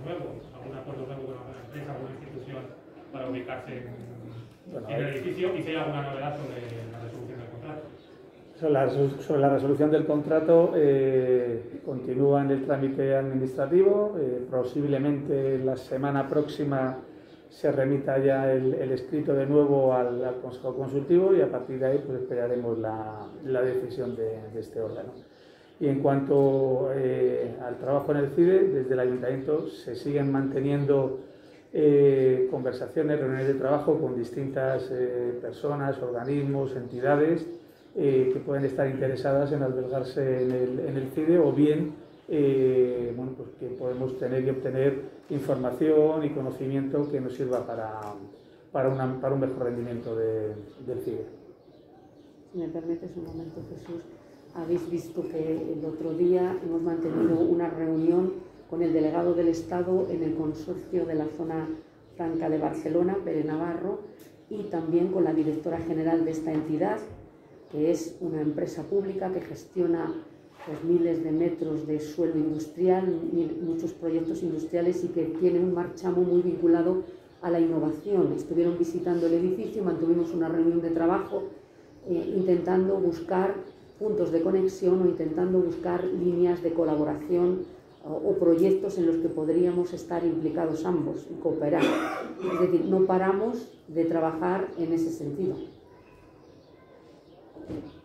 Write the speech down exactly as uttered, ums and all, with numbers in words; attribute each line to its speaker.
Speaker 1: nuevo, algún acuerdo nuevo con alguna empresa, alguna institución para ubicarse en,
Speaker 2: bueno,
Speaker 1: en el edificio, y si hay alguna novedad sobre la resolución del contrato.
Speaker 2: Sobre la, sobre la resolución del contrato, eh, continúa en el trámite administrativo. Eh, posiblemente la semana próxima se remita ya el, el escrito de nuevo al, al Consejo Consultivo, y a partir de ahí pues esperaremos la, la decisión de, de este órgano. Y en cuanto eh, al trabajo en el CIDE, desde el Ayuntamiento se siguen manteniendo eh, conversaciones, reuniones de trabajo con distintas eh, personas, organismos, entidades eh, que pueden estar interesadas en albergarse en el, en el CIDE, o bien eh, bueno, pues que podemos tener y obtener información y conocimiento que nos sirva para, para, una, para un mejor rendimiento de, del CIDE.
Speaker 3: Si me permites un momento, Jesús. Habéis visto que el otro día hemos mantenido una reunión con el delegado del Estado en el consorcio de la zona franca de Barcelona, Pere Navarro, y también con la directora general de esta entidad, que es una empresa pública que gestiona pues, miles de metros de suelo industrial, mil, muchos proyectos industriales, y que tiene un marchamo muy vinculado a la innovación. Estuvieron visitando el edificio y mantuvimos una reunión de trabajo eh, intentando buscar puntos de conexión o intentando buscar líneas de colaboración o, o proyectos en los que podríamos estar implicados ambos y cooperar. Es decir, no paramos de trabajar en ese sentido.